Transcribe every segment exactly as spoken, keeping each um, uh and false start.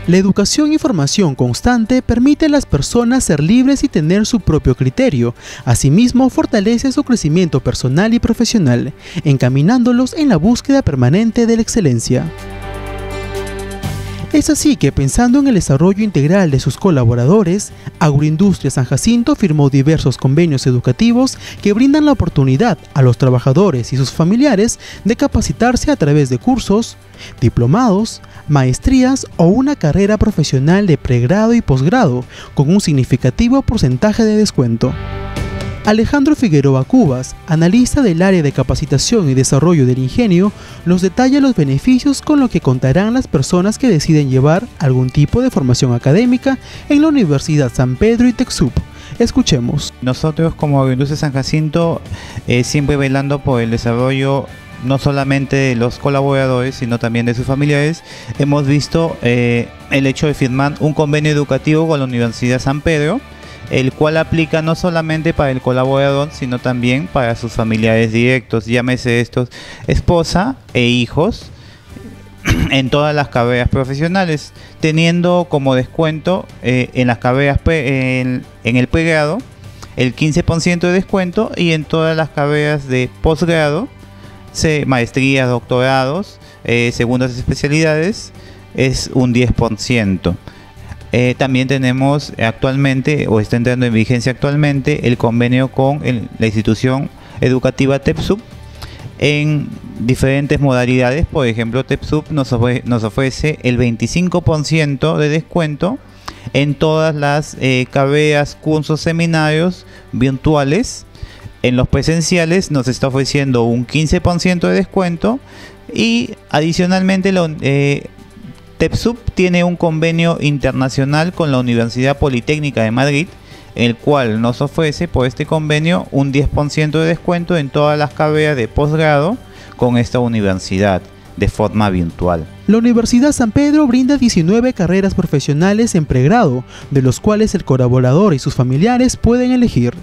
La educación y formación constante permite a las personas ser libres y tener su propio criterio. Asimismo, fortalece su crecimiento personal y profesional, encaminándolos en la búsqueda permanente de la excelencia. Es así que, pensando en el desarrollo integral de sus colaboradores, Agroindustria San Jacinto firmó diversos convenios educativos que brindan la oportunidad a los trabajadores y sus familiares de capacitarse a través de cursos, diplomados, maestrías o una carrera profesional de pregrado y posgrado, con un significativo porcentaje de descuento. Alejandro Figueroa Cubas, analista del área de capacitación y desarrollo del ingenio, nos detalla los beneficios con los que contarán las personas que deciden llevar algún tipo de formación académica en la Universidad San Pedro y TecSoup. Escuchemos. Nosotros como Agroindustria San Jacinto, eh, siempre velando por el desarrollo no solamente de los colaboradores, sino también de sus familiares, hemos visto eh, el hecho de firmar un convenio educativo con la Universidad San Pedro, el cual aplica no solamente para el colaborador, sino también para sus familiares directos, llámese estos esposa e hijos, en todas las carreras profesionales, teniendo como descuento eh, en las carreras pre, en, en el pregrado el quince por ciento de descuento, y en todas las carreras de posgrado, se, maestrías, doctorados, eh, segundas especialidades, es un diez por ciento. Eh, también tenemos actualmente, o está entrando en vigencia actualmente, el convenio con el, la institución educativa TecSoup en diferentes modalidades. Por ejemplo, TecSoup nos, ofre, nos ofrece el veinticinco por ciento de descuento en todas las eh, carreras, cursos, seminarios virtuales. En los presenciales nos está ofreciendo un quince por ciento de descuento, y adicionalmente la eh, TecSoup tiene un convenio internacional con la Universidad Politécnica de Madrid, el cual nos ofrece por este convenio un diez por ciento de descuento en todas las carreras de posgrado con esta universidad de forma virtual. La Universidad San Pedro brinda diecinueve carreras profesionales en pregrado, de los cuales el colaborador y sus familiares pueden elegir.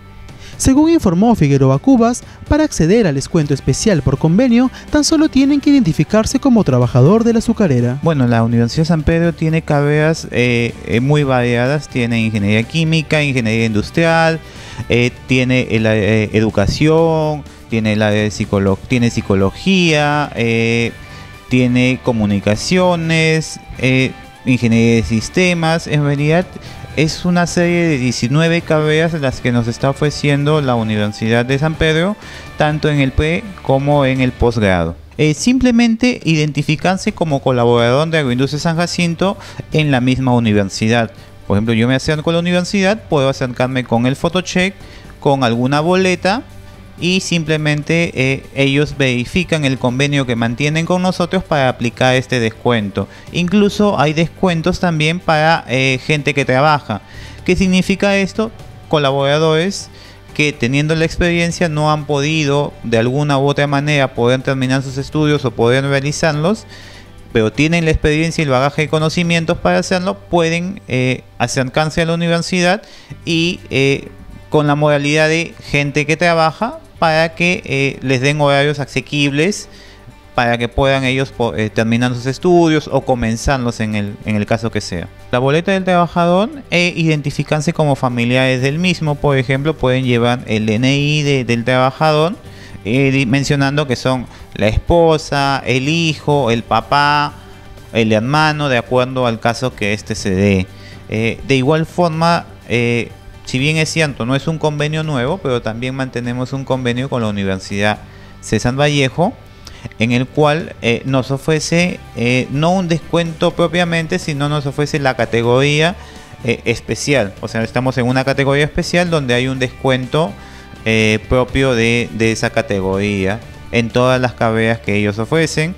Según informó Figueroa Cubas, para acceder al descuento especial por convenio, tan solo tienen que identificarse como trabajador de la azucarera. Bueno, la Universidad San Pedro tiene carreras eh, muy variadas, tiene ingeniería química, ingeniería industrial, eh, tiene la eh, educación, tiene, la de psicolo tiene psicología, eh, tiene comunicaciones, eh, ingeniería de sistemas. En realidad es una serie de diecinueve carreras las que nos está ofreciendo la Universidad de San Pedro, tanto en el pre como en el posgrado. Eh, simplemente identificarse como colaborador de Agroindustria San Jacinto en la misma universidad. Por ejemplo, yo me acerco a la universidad, puedo acercarme con el photocheck, con alguna boleta, y simplemente eh, ellos verifican el convenio que mantienen con nosotros para aplicar este descuento. Incluso hay descuentos también para eh, gente que trabaja. ¿Qué significa esto? Colaboradores que, teniendo la experiencia, no han podido de alguna u otra manera poder terminar sus estudios o poder realizarlos, pero tienen la experiencia y el bagaje de conocimientos para hacerlo, pueden eh, acercarse a la universidad y eh, con la modalidad de gente que trabaja, para que eh, les den horarios asequibles, para que puedan ellos eh, terminar sus estudios o comenzarlos en el, en el caso que sea. La boleta del trabajador, e identificarse como familiares del mismo. Por ejemplo, pueden llevar el D N I de, del trabajador, eh, mencionando que son la esposa, el hijo, el papá, el hermano, de acuerdo al caso que este se dé. Eh, de igual forma, eh, si bien es cierto, no es un convenio nuevo, pero también mantenemos un convenio con la Universidad César Vallejo, en el cual eh, nos ofrece eh, no un descuento propiamente, sino nos ofrece la categoría eh, especial. O sea, estamos en una categoría especial donde hay un descuento eh, propio de, de esa categoría en todas las carreras que ellos ofrecen,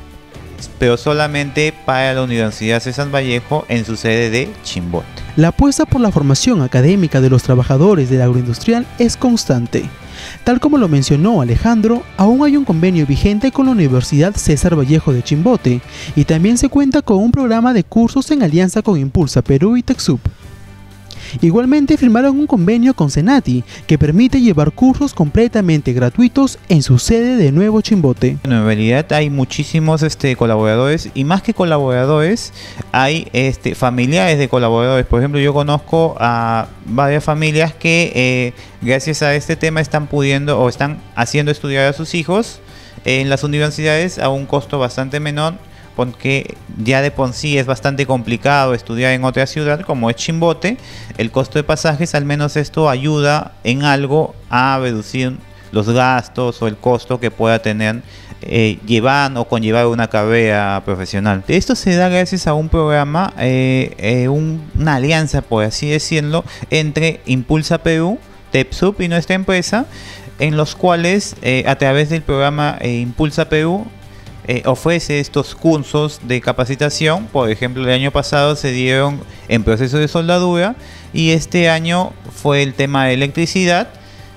pero solamente para la Universidad César Vallejo en su sede de Chimbote. La apuesta por la formación académica de los trabajadores del agroindustrial es constante. Tal como lo mencionó Alejandro, aún hay un convenio vigente con la Universidad César Vallejo de Chimbote, y también se cuenta con un programa de cursos en alianza con Impulsa Perú y TecSoup. Igualmente firmaron un convenio con Senati que permite llevar cursos completamente gratuitos en su sede de Nuevo Chimbote. Bueno, en realidad hay muchísimos este, colaboradores, y más que colaboradores hay este, familiares de colaboradores. Por ejemplo, yo conozco a varias familias que eh, gracias a este tema están pudiendo o están haciendo estudiar a sus hijos en las universidades a un costo bastante menor, porque ya de por sí es bastante complicado estudiar en otra ciudad como es Chimbote. El costo de pasajes, al menos esto ayuda en algo a reducir los gastos o el costo que pueda tener eh, llevar o conllevar una carrera profesional. Esto se da gracias a un programa, eh, eh, un, una alianza, por así decirlo, entre Impulsa Perú, TEPSUB y nuestra empresa, en los cuales eh, a través del programa eh, Impulsa Perú Eh, ofrece estos cursos de capacitación. Por ejemplo, el año pasado se dieron en proceso de soldadura, y este año fue el tema de electricidad,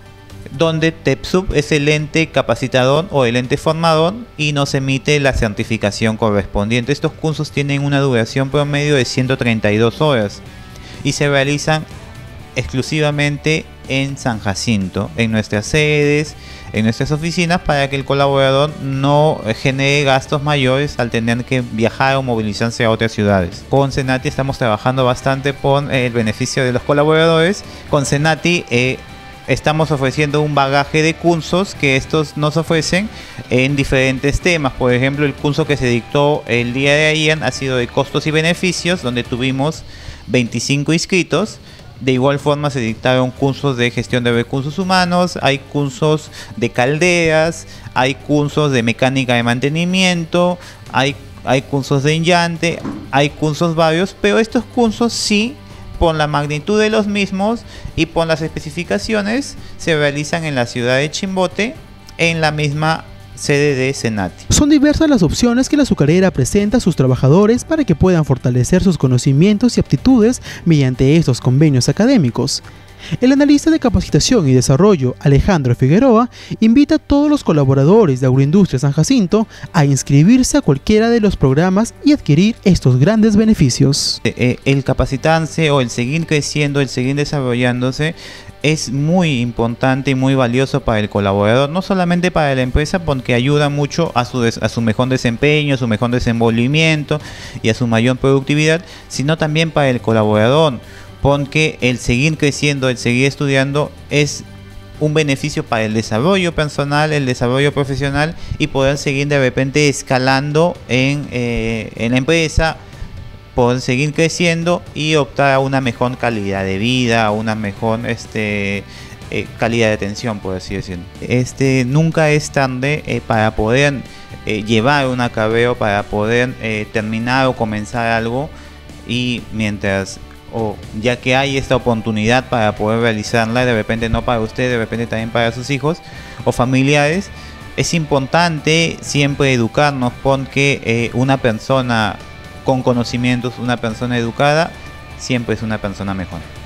donde TEPSUB es el ente capacitador o el ente formador y nos emite la certificación correspondiente. Estos cursos tienen una duración promedio de ciento treinta y dos horas y se realizan exclusivamente en San Jacinto, en nuestras sedes, en nuestras oficinas, para que el colaborador no genere gastos mayores al tener que viajar o movilizarse a otras ciudades. Con Senati estamos trabajando bastante por el beneficio de los colaboradores. Con Senati eh, estamos ofreciendo un bagaje de cursos que estos nos ofrecen en diferentes temas. Por ejemplo, el curso que se dictó el día de ayer ha sido de costos y beneficios, donde tuvimos veinticinco inscritos. De igual forma se dictaron cursos de gestión de recursos humanos, hay cursos de calderas, hay cursos de mecánica de mantenimiento, hay, hay cursos de enllante, hay cursos varios, pero estos cursos sí, por la magnitud de los mismos y por las especificaciones, se realizan en la ciudad de Chimbote, en la misma sede de Senati. Son diversas las opciones que la azucarera presenta a sus trabajadores para que puedan fortalecer sus conocimientos y aptitudes mediante estos convenios académicos. El analista de capacitación y desarrollo, Alejandro Figueroa, invita a todos los colaboradores de Agroindustria San Jacinto a inscribirse a cualquiera de los programas y adquirir estos grandes beneficios. El capacitarse o el seguir creciendo, el seguir desarrollándose, es muy importante y muy valioso para el colaborador, no solamente para la empresa, porque ayuda mucho a su, a su mejor desempeño, a su mejor desenvolvimiento y a su mayor productividad, sino también para el colaborador, porque el seguir creciendo, el seguir estudiando es un beneficio para el desarrollo personal, el desarrollo profesional, y poder seguir de repente escalando en, eh, en la empresa, poder seguir creciendo y optar a una mejor calidad de vida, a una mejor este, eh, calidad de atención, por así decirlo. Este, nunca es tarde eh, para poder eh, llevar una carrera, para poder eh, terminar o comenzar algo, y mientras, o ya que hay esta oportunidad para poder realizarla, de repente no para usted, de repente también para sus hijos o familiares, es importante siempre educarnos, porque eh, una persona con conocimientos, una persona educada, siempre es una persona mejor.